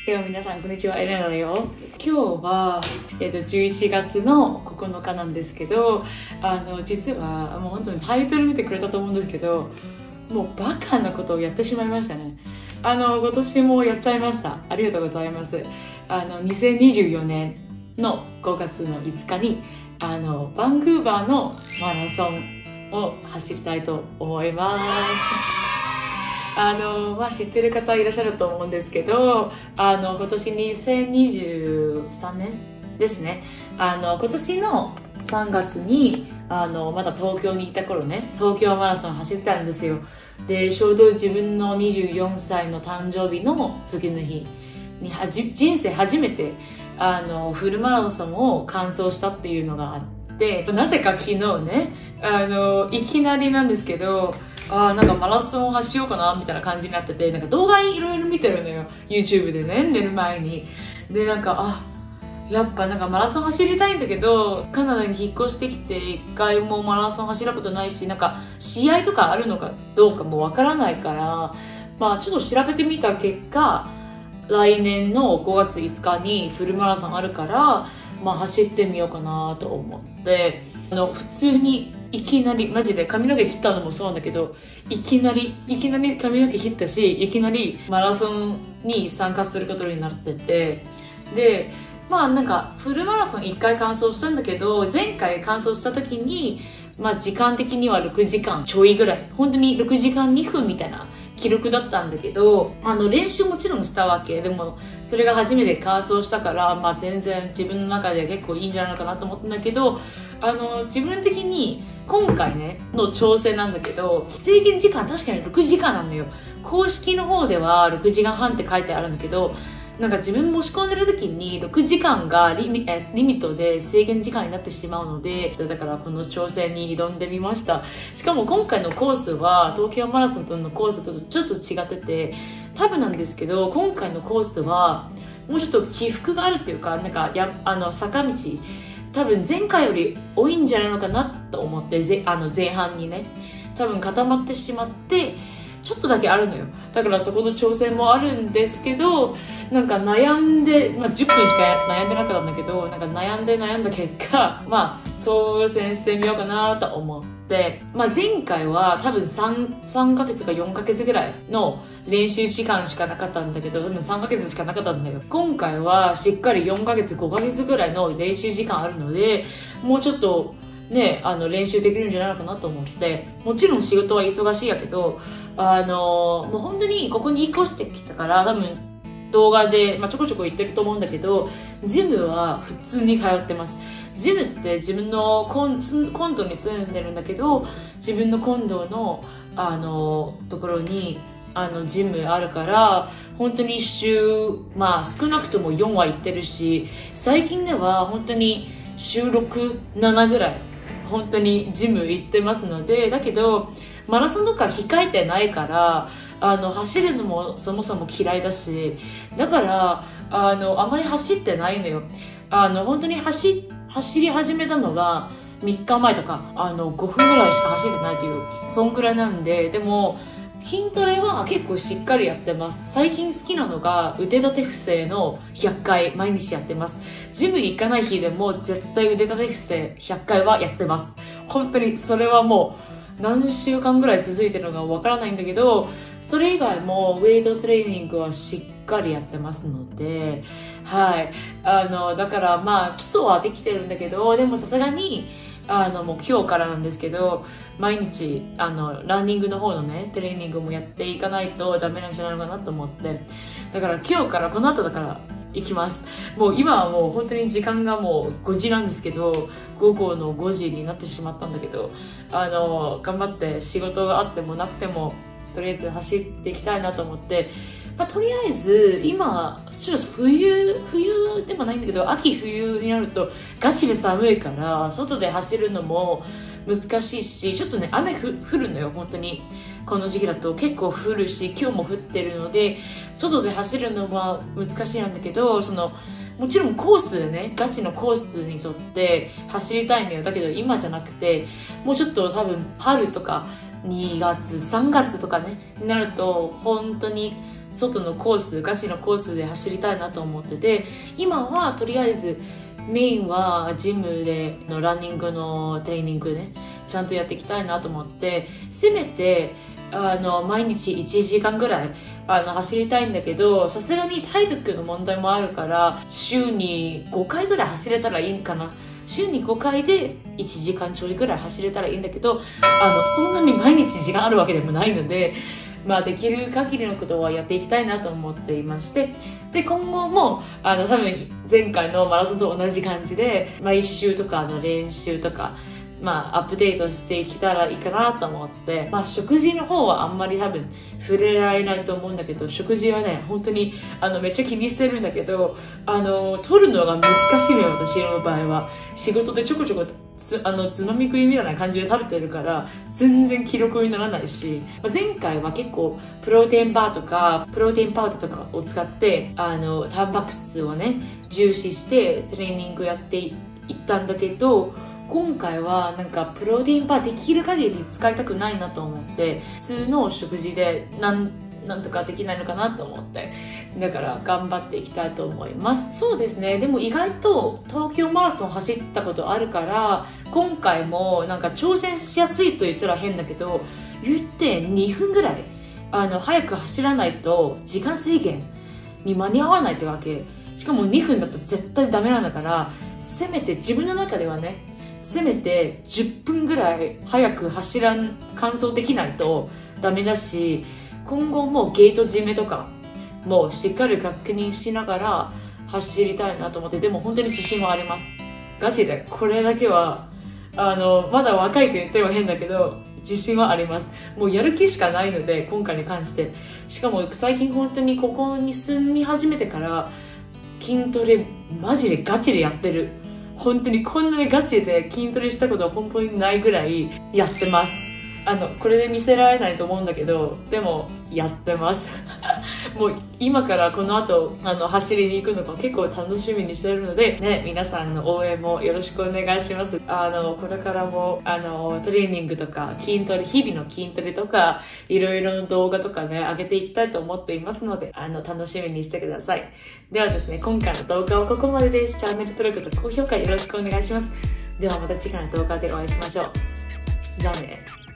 では皆さんこんにちは、エレナだよ。今日は、11月の9日なんですけど、実はもう本当にタイトル見てくれたと思うんですけど、もうバカなことをやってしまいましたね。今年もやっちゃいました。ありがとうございます。2024年の5月の5日に、バンクーバーのマラソンを走りたいと思います。知ってる方いらっしゃると思うんですけど、今年2023年ですね。今年の3月に、まだ東京にいた頃ね、東京マラソン走ってたんですよ。で、ちょうど自分の24歳の誕生日の次の日に、人生初めて、フルマラソンを完走したっていうのがあって、なぜか昨日ね、いきなりなんですけど、なんかマラソンを走ようかなみたいな感じになってて、なんか動画いろいろ見てるのよ。YouTube でね、寝る前に。で、なんか、やっぱなんかマラソン走りたいんだけど、カナダに引っ越してきて一回もマラソン走ったことないし、なんか試合とかあるのかどうかもわからないから、ちょっと調べてみた結果、来年の5月5日にフルマラソンあるから、走ってみようかなと思って、普通にいきなり、マジで髪の毛切ったのもそうなんだけど、いきなり髪の毛切ったし、いきなりマラソンに参加することになってて、で、なんか、フルマラソン1回完走したんだけど、前回完走した時に、時間的には6時間ちょいぐらい、本当に6時間2分みたいな記録だったんだけど、練習もちろんしたわけ。でも、それが初めて完走したから、全然自分の中では結構いいんじゃないかなと思ったんだけど、自分的に、今回ね、の調整なんだけど、制限時間確かに6時間なんだよ。公式の方では6時間半って書いてあるんだけど、なんか自分申し込んでる時に6時間がリミットで制限時間になってしまうので、だからこの挑戦に挑んでみました。しかも今回のコースは東京マラソンのコースとちょっと違ってて、多分なんですけど、今回のコースはもうちょっと起伏があるっていうか、なんか坂道、多分前回より多いんじゃないのかなと思って、前半にね、多分固まってしまって、ちょっとだけあるのよ。だからそこの挑戦もあるんですけど、なんか悩んで、10分しか悩んでなかったんだけど、なんか悩んだ結果、挑戦してみようかなと思って、前回は多分3ヶ月か4ヶ月ぐらいの練習時間しかなかったんだけど、多分3ヶ月しかなかったんだよ。今回はしっかり4ヶ月、5ヶ月ぐらいの練習時間あるので、もうちょっとね、練習できるんじゃないのかなと思って、もちろん仕事は忙しいやけど、もう本当にここに引っ越してきたから、多分動画で、ちょこちょこ言ってると思うんだけど、ジムは普通に通ってます。ジムって自分のコンドに住んでるんだけど、自分のコンドの、ところに、ジムあるから、本当に週、少なくとも4は行ってるし、最近では本当に週6、7ぐらい、本当にジム行ってますので、だけど、マラソンとか控えてないから、走るのもそもそも嫌いだし、だから、あまり走ってないのよ。本当に走り始めたのが3日前とか、5分ぐらいしか走ってないという、そんくらいなんで、でも、筋トレは結構しっかりやってます。最近好きなのが腕立て伏せの100回毎日やってます。ジム行かない日でも絶対腕立て伏せ100回はやってます。本当にそれはもう何週間ぐらい続いてるのかわからないんだけど、それ以外もウェイトトレーニングはしっかりやってますので、はい。だから基礎はできてるんだけど、でもさすがにもう今日からなんですけど、毎日、ランニングの方のね、トレーニングもやっていかないとダメなんじゃないのかなと思って。だから今日から、この後だから行きます。もう今はもう本当に時間がもう5時なんですけど、午後の5時になってしまったんだけど、頑張って仕事があってもなくても、とりあえず走っていきたいなと思って、とりあえず、今、ちょっと冬でもないんだけど、秋冬になるとガチで寒いから、外で走るのも難しいし、ちょっとね、雨降るのよ、本当に。この時期だと結構降るし、今日も降ってるので、外で走るのは難しいんだけど、もちろんコースでね、ガチのコースに沿って走りたいんだよ。だけど今じゃなくて、もうちょっと多分春とか2月、3月とかね、になると、本当に外のコース、ガチのコースで走りたいなと思ってて、今はとりあえずメインはジムでのランニングのトレーニングね、ちゃんとやっていきたいなと思って、せめて毎日1時間ぐらい走りたいんだけど、さすがに体力の問題もあるから、週に5回ぐらい走れたらいいかな。週に5回で1時間ちょいぐらい走れたらいいんだけど、そんなに毎日時間あるわけでもないので、できる限りのことはやっていきたいなと思っていまして、で、今後も、多分前回のマラソンと同じ感じで、毎週とか練習とか、アップデートしていけたらいいかなと思って、食事の方はあんまり多分触れられないと思うんだけど、食事はね、本当にめっちゃ気にしてるんだけど、取るのが難しいのよ、私の場合は。仕事でちょこちょこつまみ食いみたいな感じで食べてるから、全然記録にならないし、前回は結構プロテインバーとか、プロテインパウダーとかを使って、タンパク質をね、重視してトレーニングやっていったんだけど、今回はなんかプロテインバーできる限り使いたくないなと思って、普通の食事でなんとかできないのかなと思って、だから頑張っていきたいと思います。そうですね。でも意外と東京マラソン走ったことあるから、今回もなんか挑戦しやすいと言ったら変だけど、言って2分ぐらい早く走らないと時間制限に間に合わないってわけ。しかも2分だと絶対ダメなんだから、せめて自分の中ではね、せめて10分ぐらい早く完走できないとダメだし、今後もゲート締めとかもうしっかり確認しながら走りたいなと思って、でも本当に自信はあります。ガチでこれだけはまだ若いと言っても変だけど自信はあります。もうやる気しかないので、今回に関して。しかも最近本当にここに住み始めてから筋トレマジでガチでやってる。本当にこんなにガチで筋トレしたことは本当にないぐらいやってます。これで見せられないと思うんだけど、でもやってます。もう今からこの後走りに行くのが結構楽しみにしてるのでね、皆さんの応援もよろしくお願いします。これからもトレーニングとか日々の筋トレとかいろいろな動画とかね上げていきたいと思っていますので、楽しみにしてください。ではですね、今回の動画はここまでです。チャンネル登録と高評価よろしくお願いします。ではまた次回の動画でお会いしましょう。じゃあね。